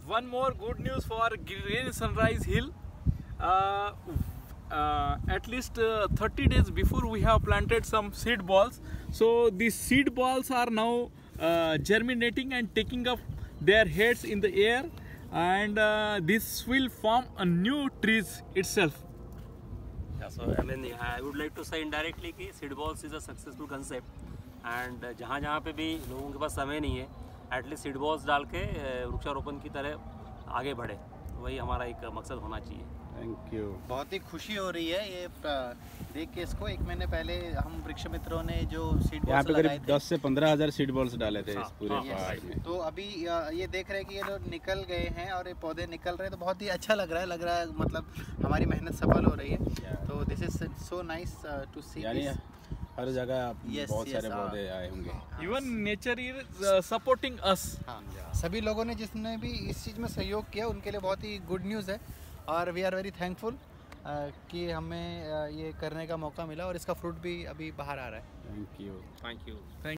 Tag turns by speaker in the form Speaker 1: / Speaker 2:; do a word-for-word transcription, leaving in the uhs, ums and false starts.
Speaker 1: one more good news for Green Sunrise Hill. Uh, uh, at least uh, thirty days before we have planted some seed balls. So these seed balls are now uh, germinating and taking up their heads in the air, and uh, this will form a new trees itself.
Speaker 2: Yeah, so I mean, I would like to say indirectly कि seed balls is a successful concept, and जहाँ जहाँ पे भी लोगों के पास समय नहीं है, at least seed balls डाल के वृक्षारोपण की तरह आगे बढ़े, वही हमारा एक मकसद होना चाहिए।
Speaker 3: Thank you.
Speaker 4: बहुत ही खुशी हो रही है ये देख के इसको। एक महीने पहले हम वृक्ष मित्रों ने जो सीड
Speaker 3: यहाँ
Speaker 4: बॉल्स
Speaker 3: पे
Speaker 4: लगाए
Speaker 3: करीब
Speaker 4: थे,
Speaker 3: दस से पंद्रह हजार सीड बॉल्स डाले थे
Speaker 2: हाँ,
Speaker 3: इस पूरे
Speaker 2: हाँ,
Speaker 3: पहाड़ में।
Speaker 4: तो अभी ये देख रहे हैं कि ये लोग निकल गए हैं और ये पौधे निकल रहे हैं, तो बहुत ही अच्छा लग रहा है लग रहा है मतलब हमारी मेहनत सफल हो रही है। तो this is so nice to see.
Speaker 3: यानी हर जगह
Speaker 4: Yes,
Speaker 3: बहुत
Speaker 4: yes,
Speaker 3: सारे
Speaker 4: हाँ।
Speaker 3: पौधे आए होंगे।
Speaker 1: Even nature is uh, supporting us.
Speaker 4: हाँ, सभी लोगों ने जिसने भी इस चीज़ में सहयोग किया उनके लिए बहुत ही गुड न्यूज़ है, और वी आर वेरी थैंकफुल कि हमें uh, ये करने का मौका मिला और इसका फ्रूट भी अभी बाहर आ रहा है।
Speaker 3: Thank you.
Speaker 2: Thank you.